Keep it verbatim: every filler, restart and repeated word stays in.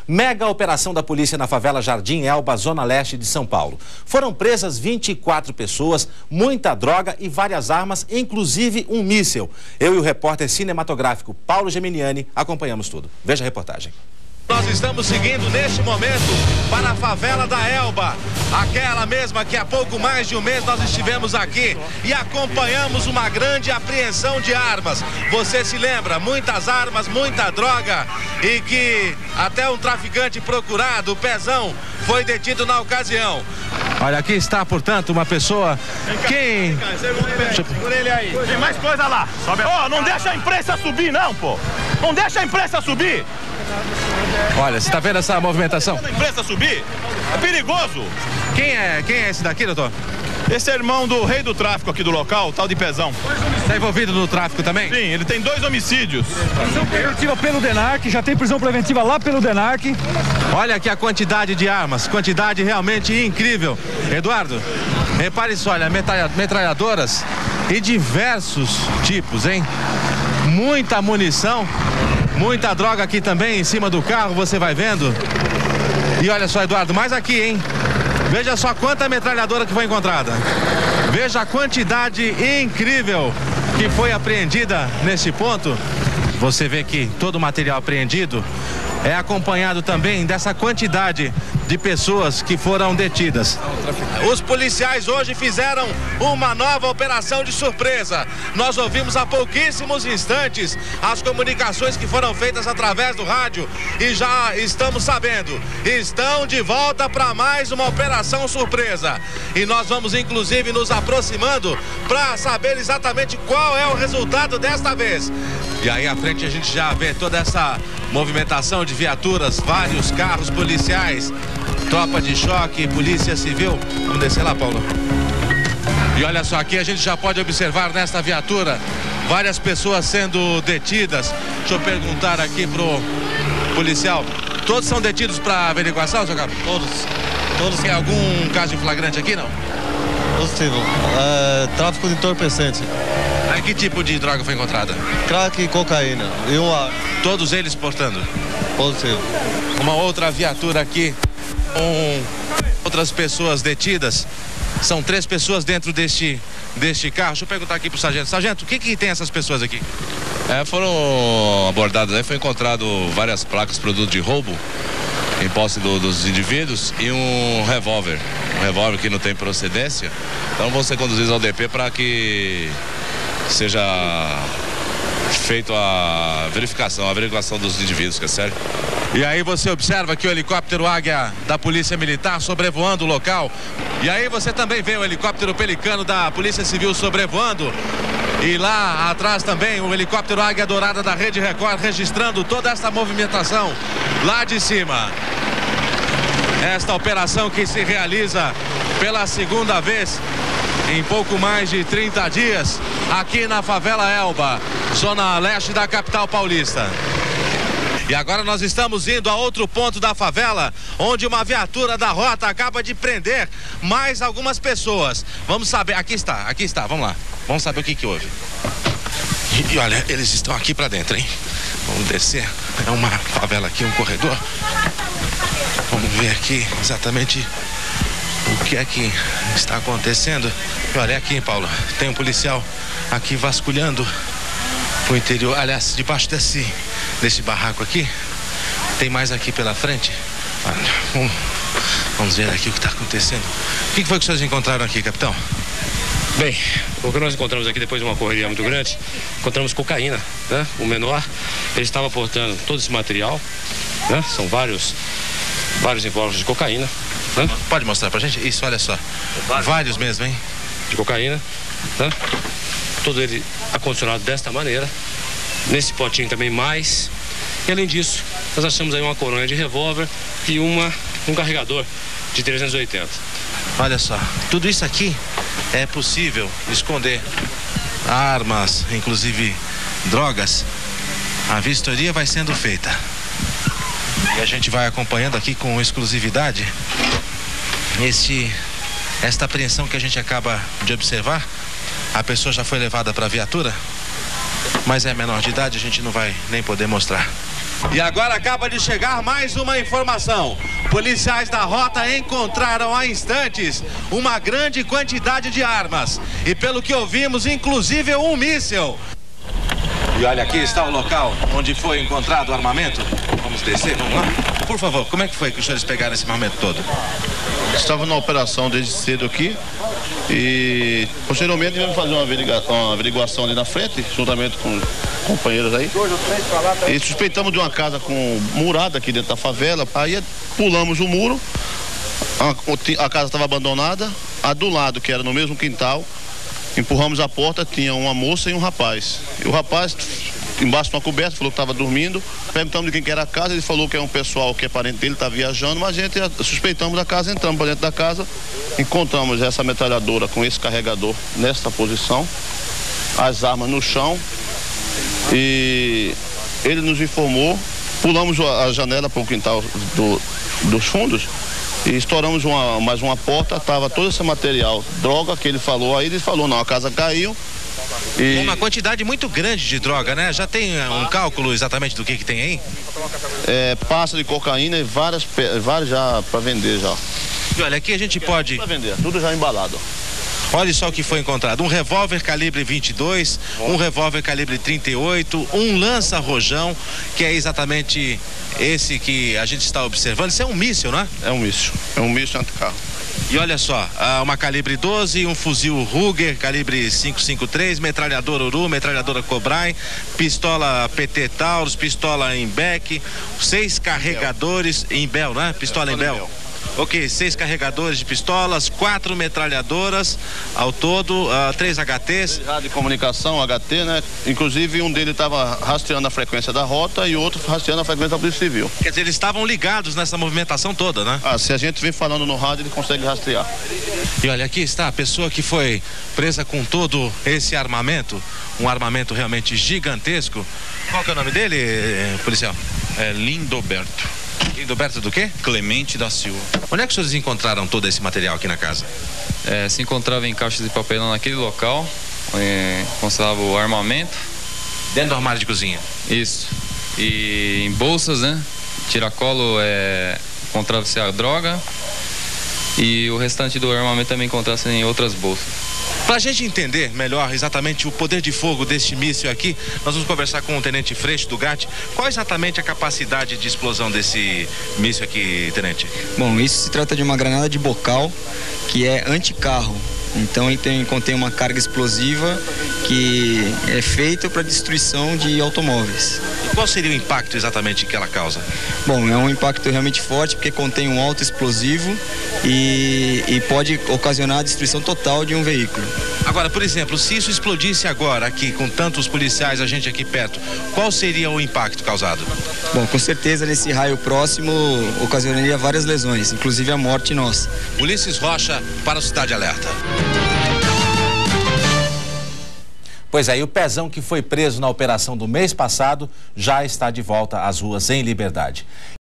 Mega operação da polícia na favela Jardim Elba, zona leste de São Paulo. Foram presas vinte e quatro pessoas, muita droga e várias armas, inclusive um míssil. Eu e o repórter cinematográfico Paulo Geminiani acompanhamos tudo. Veja a reportagem. Nós estamos seguindo neste momento para a favela da Elba, aquela mesma que há pouco mais de um mês nós estivemos aqui e acompanhamos uma grande apreensão de armas. Você se lembra? Muitas armas, muita droga e que até um traficante procurado, o Pezão, foi detido na ocasião. Olha, aqui está, portanto, uma pessoa... Quem? Segura ele aí. Tem mais coisa lá. Ó, oh, não deixa a imprensa subir, não, pô. Não deixa a imprensa subir. Olha, você está vendo essa movimentação? A imprensa subir? É perigoso. Quem é, quem é esse daqui, doutor? Esse é irmão do rei do tráfico aqui do local, o tal de Pezão. Está envolvido no tráfico também? Sim, ele tem dois homicídios. Prisão preventiva pelo DENARC, já tem prisão preventiva lá pelo DENARC. Olha aqui a quantidade de armas, quantidade realmente incrível. Eduardo, repare só, olha, metralhadoras e diversos tipos, hein? Muita munição, muita droga aqui também em cima do carro, você vai vendo. E olha só, Eduardo, mais aqui, hein? Veja só quanta metralhadora que foi encontrada. Veja a quantidade incrível que foi apreendida nesse ponto. Você vê que todo o material apreendido é acompanhado também dessa quantidade de pessoas que foram detidas. Os policiais hoje fizeram uma nova operação de surpresa. Nós ouvimos há pouquíssimos instantes as comunicações que foram feitas através do rádio e já estamos sabendo, estão de volta para mais uma operação surpresa. E nós vamos inclusive nos aproximando para saber exatamente qual é o resultado desta vez. E aí à frente a gente já vê toda essa movimentação de viaturas, vários carros policiais, tropa de choque, polícia civil. Vamos descer lá, Paulo. E olha só, aqui a gente já pode observar nesta viatura várias pessoas sendo detidas. Deixa eu perguntar aqui pro policial. Todos são detidos para averiguação, seu cabo? Todos. Todos. Tem algum caso em flagrante aqui, não? Positivo. É, tráfico de entorpecente. Aí que tipo de droga foi encontrada? Crack e cocaína. E uma... Todos eles portando? Positivo. Uma outra viatura aqui com outras pessoas detidas. São três pessoas dentro deste, deste carro. Deixa eu perguntar aqui pro sargento. Sargento, o que que tem essas pessoas aqui? É, foram abordadas aí, foi encontrado várias placas, produto de roubo em posse do, dos indivíduos e um revólver. Um revólver que não tem procedência. Então vão ser conduzidos ao D P para que seja feito a verificação, a averiguação dos indivíduos, que é sério. E aí você observa que o helicóptero Águia da Polícia Militar sobrevoando o local. E aí você também vê o helicóptero Pelicano da Polícia Civil sobrevoando. E lá atrás também o helicóptero Águia Dourada da Rede Record registrando toda essa movimentação lá de cima. Esta operação que se realiza pela segunda vez em pouco mais de trinta dias aqui na favela Elba, zona leste da capital paulista. E agora nós estamos indo a outro ponto da favela, onde uma viatura da rota acaba de prender mais algumas pessoas. Vamos saber, aqui está, aqui está, vamos lá. Vamos saber o que que houve. E, e olha, eles estão aqui pra dentro, hein? Vamos descer, é uma favela aqui, um corredor. Vamos ver aqui exatamente o que é que está acontecendo. E olha aqui, Paulo, tem um policial aqui vasculhando o interior, aliás, debaixo desse, desse barraco aqui. Tem mais aqui pela frente. Vamos, vamos ver aqui o que está acontecendo. O que foi que vocês encontraram aqui, capitão? Bem, o que nós encontramos aqui depois de uma correria muito grande, encontramos cocaína, né? O menor, ele estava portando todo esse material, né? São vários, vários invólucros de cocaína, né? Pode mostrar pra gente? Isso, olha só. Vários, vários mesmo, hein? De cocaína, né? Todo ele acondicionado desta maneira. Nesse potinho também mais. E além disso, nós achamos aí uma coronha de revólver e uma, um carregador de trezentos e oitenta. Olha só, tudo isso aqui é possível esconder armas, inclusive drogas. A vistoria vai sendo feita. E a gente vai acompanhando aqui com exclusividade este, esta apreensão que a gente acaba de observar. A pessoa já foi levada para a viatura, mas é menor de idade, a gente não vai nem poder mostrar. E agora acaba de chegar mais uma informação. Policiais da rota encontraram há instantes uma grande quantidade de armas. E pelo que ouvimos, inclusive um míssil. E olha, aqui está o local onde foi encontrado o armamento. Vamos descer, vamos lá. Por favor, como é que foi que os senhores pegaram esse armamento todo? Estava na operação desde cedo aqui e posteriormente vamos fazer uma averiguação, uma averiguação ali na frente, juntamente com companheiros aí. E suspeitamos de uma casa com murada aqui dentro da favela. Aí pulamos o muro, a, a casa estava abandonada, a do lado, que era no mesmo quintal, empurramos a porta, tinha uma moça e um rapaz. E o rapaz, embaixo de uma coberta, falou que estava dormindo. Perguntamos de quem que era a casa, ele falou que é um pessoal que é parente dele, está viajando, mas a gente suspeitamos da casa, entramos para dentro da casa, encontramos essa metralhadora com esse carregador nessa posição, as armas no chão, e ele nos informou, pulamos a janela para o quintal do, dos fundos, e estouramos uma, mais uma porta, estava todo esse material, droga que ele falou, aí ele falou, não, a casa caiu. E... Uma quantidade muito grande de droga, né? Já tem um cálculo exatamente do que que tem aí? É, pasta de cocaína e várias, várias já para vender já. E olha, aqui a gente pode... Para vender, tudo já embalado. Olha só o que foi encontrado, um revólver calibre vinte e dois, um revólver calibre trinta e oito, um lança-rojão, que é exatamente esse que a gente está observando. Isso é um míssil, não é? É um míssil, é um míssil anticarro. E olha só, uma calibre doze, um fuzil Ruger, calibre cinco cinco três, metralhadora Uru, metralhadora Cobrai, pistola P T Taurus, pistola Embeck, seis carregadores em Bel, né? Pistola em Bel. Ok, seis carregadores de pistolas, quatro metralhadoras, ao todo, uh, três H Ts. Rádio de comunicação, H T, né? Inclusive um deles estava rastreando a frequência da rota e o outro rastreando a frequência da Polícia Civil. Quer dizer, eles estavam ligados nessa movimentação toda, né? Ah, se a gente vem falando no rádio, ele consegue rastrear. E olha, aqui está a pessoa que foi presa com todo esse armamento, um armamento realmente gigantesco. Qual que é o nome dele, policial? É Lindoberto. Lindoberto do quê? Clemente da Silva. Onde é que os senhores encontraram todo esse material aqui na casa? É, se encontrava em caixas de papelão naquele local, é, constava o armamento. Dentro do armário de cozinha? Isso. E em bolsas, né? Tiracolo, é, encontrava-se a droga e o restante do armamento também encontrava-se em outras bolsas. Para a gente entender melhor exatamente o poder de fogo deste míssil aqui, nós vamos conversar com o Tenente Freixo do GAT. Qual exatamente a capacidade de explosão desse míssil aqui, Tenente? Bom, isso se trata de uma granada de bocal que é anticarro. Então ele tem, contém uma carga explosiva que é feita para destruição de automóveis. E qual seria o impacto exatamente que ela causa? Bom, é um impacto realmente forte porque contém um alto explosivo e, e pode ocasionar a destruição total de um veículo. Agora, por exemplo, se isso explodisse agora aqui, com tantos policiais, a gente aqui perto, qual seria o impacto causado? Bom, com certeza nesse raio próximo ocasionaria várias lesões, inclusive a morte nossa. Ulisses Rocha para o Cidade Alerta. Pois é, e o Pezão que foi preso na operação do mês passado já está de volta às ruas em liberdade.